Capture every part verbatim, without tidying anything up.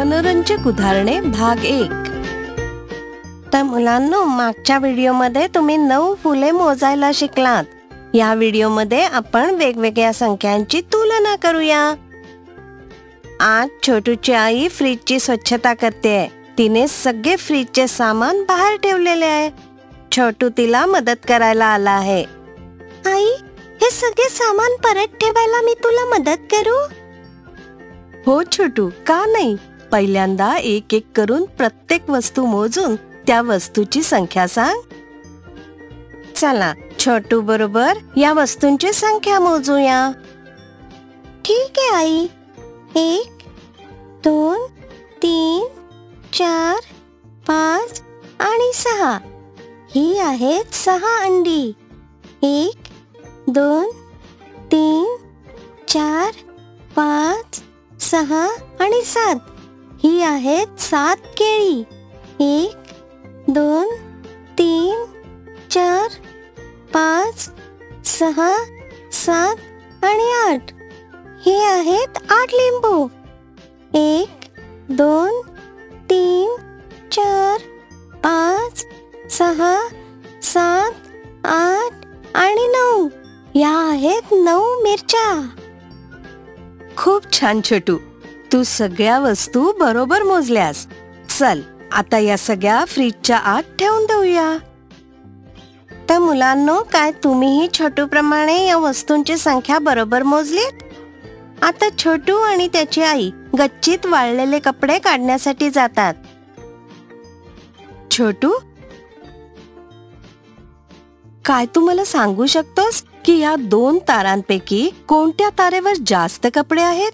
मनोरंजक उदाहरणे भाग एक। तर मुलांनो, मागच्या व्हिडिओमध्ये तुम्ही नऊ फुले मोजायला शिकलात। या व्हिडिओमध्ये आपण वेगवेगळ्या संख्यांची तुलना करूया। आज छोटूची आई फ्रीजची स्वच्छता करते। तिने सगळे फ्रीजचे सामान बाहेर ठेवलेले आहे। छोटू तिला मदत करायला आला आहे। आई, हे सगळे सामान परत ठेवायला मी तुला मदत करू? हो छोटू, का नाही। पहिल्यांदा एक एक करून प्रत्येक वस्तू मोजून त्या वस्तूची संख्या सांग। चला, छोटू बरोबर या वस्तूंची संख्या मोजूया। ठीक आहे आई। एक, दोन, तीन, चार, पाच आणि सहा। ही आहेत सहा अंडी। एक, दोन, तीन, चार, पाच, सहा आणि सात। ही आहेत सात केळी। एक, दोन, तीन, चार, पाच, सहा, सात आणि आठ। हे आहेत आठ लिंबू। एक, दोन, तीन, चार, पाच, सहा, सात, आठ आणि नऊ। या आहेत नऊ मिरच्या। खूप छान छोटू, तू सगळ्या वस्तू बरोबर मोजल्यास। चल, आता या सगळ्या फ्रीजच्या आत ठेवून देऊया। तर मुलांनो, काय तुम्हीही छोटू प्रमाणे या वस्तूंची संख्या बरोबर मोजलीत? आता छोटू आणि त्याची आई गच्चीत वाळलेले कपडे काढण्यासाठी जातात। छोटू, काय तू मला सांगू शकतोस की या दोन तारांपैकी कोणत्या तारेवर जास्त कपडे आहेत?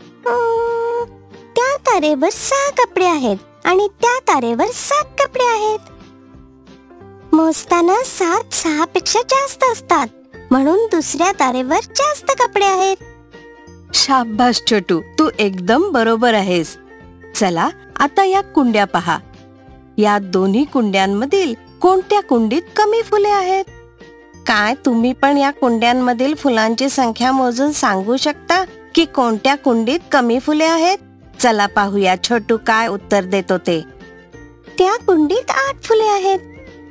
त्या तारेवर सहा कपडे आहेत आणि त्या तारेवर सात कपडे आहेत। मोजताना सात सहा पेक्षा जास्त असतात, म्हणून दुसऱ्या तारेवर जास्त कपडे आहेत। शाबास छोटू, तू एकदम बरोबर आहेस। चला, आता या कुंड्या पहा। या दोन्ही कुंड्यांमधील कोणत्या कुंडीत कमी फुले आहेत? काय तुम्ही पण या कुंड्यांमधील फुलांची संख्या मोजून सांगू शकता की कोणत्या कुंडीत कमी फुले आहेत? चला पाहूया छोटू काय उत्तर देतो ते। त्या कुंडीत आठ फुले आहेत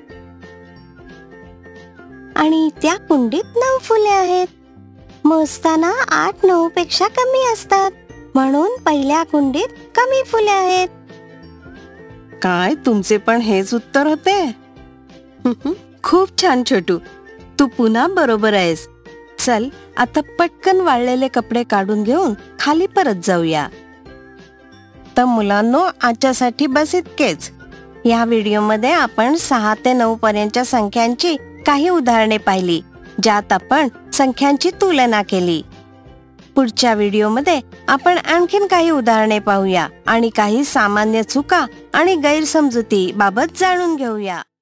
आणि त्या कुंडीत नऊ फुले आहेत। मोजताना आठ नऊ पेक्षा कमी असतात, म्हणून पहिल्या कुंडीत कमी फुले आहेत। काय तुमचे पण हेच उत्तर होते? खूप छान छोटू, तू पुन्हा बरोबर आहेस। चल, आता पटकन वाळलेले कपडे काढून घेऊन खाली परत जाऊया। तर मुलांनो, आजच्यासाठी बस इतकेच। या व्हिडिओमध्ये आपण सहा ते नऊ पर्यंतच्या संख्यांची काही उदाहरणे पाहिली, ज्यात आपण संख्यांची तुलना केली। पुढच्या व्हिडिओमध्ये आपण आणखीन काही उदाहरणे पाहूया आणि काही सामान्य चुका आणि गैरसमजुती बाबत जाणून घेऊया।